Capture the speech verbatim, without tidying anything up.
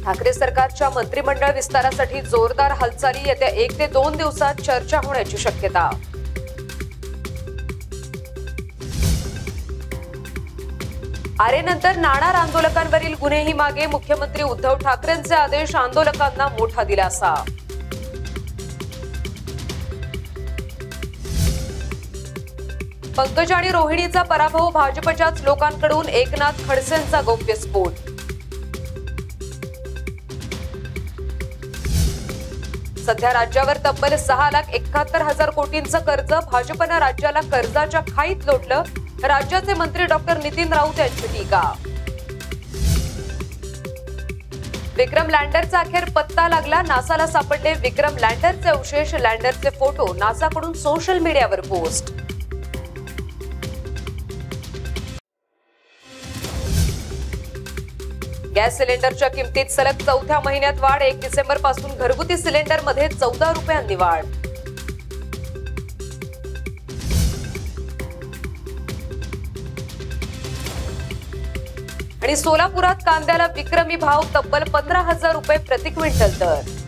ठाकरे सरकारच्या मंत्रिमंडळ विस्तारासाठी जोरदार हालचाली येत्या एक ते दोन दिवसात चर्चा होण्याची शक्यता. आरेनंतर नाणार आंदोलकांवरील गुन्हेही मागे, मुख्यमंत्री उद्धव ठाकरेंचे आदेश, आंदोलकांना मोठा दिलासा. पंकज आणि रोहिणीचा पराभव, भाजपच्याच लोकांकडून एकनाथ खडसेंचा गौप्यस्फोट. सध्या राज्यावर तब्बल सहा लाख एकाहत्तर हजार कोटींचं कर्ज, भाजपनं राज्याला कर्जाच्या खाईत लोटलं, राज्याचे मंत्री डॉक्टर नितीन राऊत यांची टीका. विक्रम लँडरचा अखेर पत्ता लागला, नासाला सापडले विक्रम लँडरचे अवशेष, लँडरचे फोटो नासाकडून सोशल मीडियावर पोस्ट. गॅस सिलेंडरच्या किमतीत सलग चौथ्या महिन्यात वाढ, एक डिसेंबर पासून घरगुती सिलेंडरमध्ये चौदा रुपयांनी वाढ. आणि सोलापुरात कांद्याला विक्रमी भाव, तब्बल पंधरा हजार रुपये प्रति क्विंटल दर.